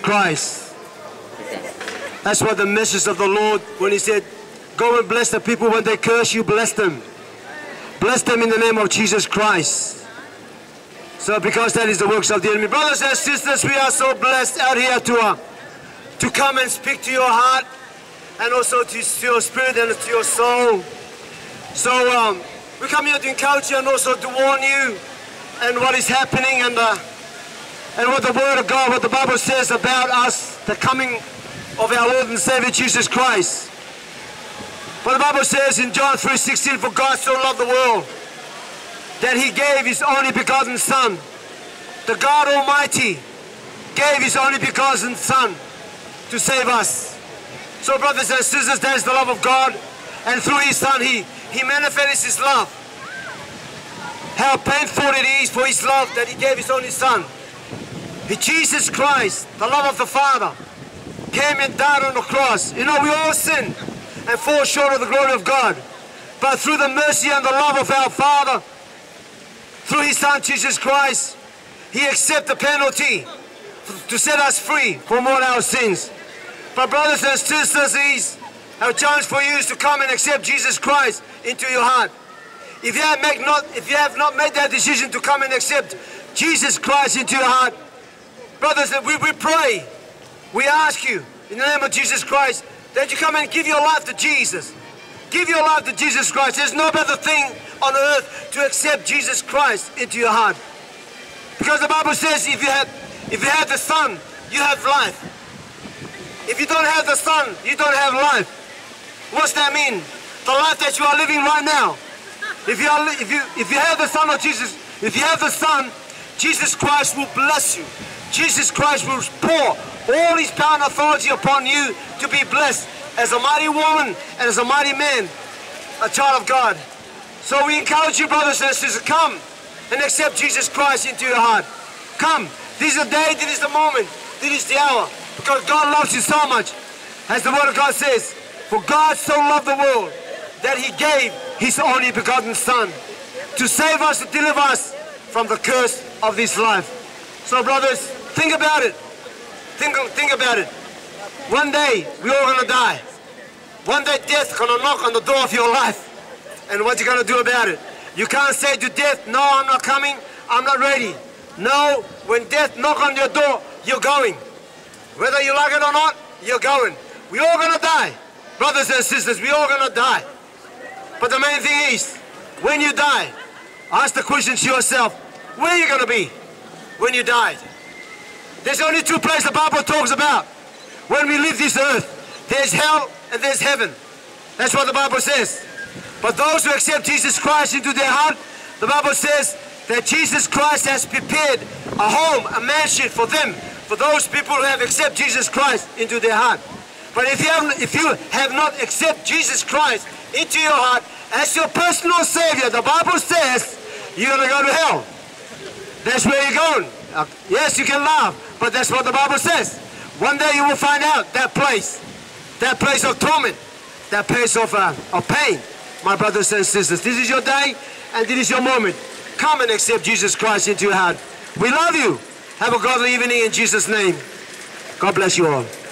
Christ. That's what the message of the Lord, when he said, go and bless the people. When they curse you, bless them. Bless them in the name of Jesus Christ. So because that is the works of the enemy. Brothers and sisters, we are so blessed out here to come and speak to your heart, and also to your spirit and to your soul. So we come here to encourage you and also to warn you and what is happening, and what the Word of God, what the Bible says about us, the coming of our Lord and Savior Jesus Christ. But the Bible says in John 3:16, for God so loved the world that he gave his only begotten Son. The God Almighty gave his only begotten Son to save us. So brothers and sisters, that is the love of God, and through his Son he manifests his love. How painful it is for his love that he gave his only Son. Jesus Christ, the love of the Father, came and died on the cross. You know, we all sin and fall short of the glory of God. But through the mercy and the love of our Father, through his Son Jesus Christ, he accepted the penalty to set us free from all our sins. But brothers and sisters, our challenge for you is to come and accept Jesus Christ into your heart. If you have not made that decision to come and accept Jesus Christ into your heart, brothers, we pray, we ask you in the name of Jesus Christ that you come and give your life to Jesus. Give your life to Jesus Christ. There's no better thing on earth to accept Jesus Christ into your heart. Because the Bible says if you have the Son, you have life. If you don't have the Son, you don't have life. What's that mean? The life that you are living right now. If you have the Son of Jesus, if you have the Son, Jesus Christ will bless you. Jesus Christ will pour all his power and authority upon you to be blessed as a mighty woman and as a mighty man, a child of God. So we encourage you, brothers and sisters, come and accept Jesus Christ into your heart. Come. This is the day, this is the moment, this is the hour. Because God loves you so much. As the Word of God says, for God so loved the world that he gave his only begotten Son to save us, to deliver us from the curse of this life. So brothers, think about it. Think about it. One day, we're all going to die. One day, death's going to knock on the door of your life. And what you going to do about it? You can't say to death, no, I'm not coming, I'm not ready. No, when death knocks on your door, you're going. Whether you like it or not, you're going. We're all going to die. Brothers and sisters, we're all going to die. But the main thing is, when you die, ask the question to yourself, where are you going to be when you died? There's only two places the Bible talks about when we leave this earth. There's hell and there's heaven. That's what the Bible says. But those who accept Jesus Christ into their heart, the Bible says that Jesus Christ has prepared a home, a mansion for them, for those people who have accepted Jesus Christ into their heart. But if you have not accepted Jesus Christ into your heart as your personal Savior, the Bible says you're going to go to hell. That's where you're going. Yes, you can laugh, but that's what the Bible says. One day you will find out that place of torment, that place of pain. My brothers and sisters, this is your day and this is your moment. Come and accept Jesus Christ into your heart. We love you. Have a godly evening in Jesus' name. God bless you all.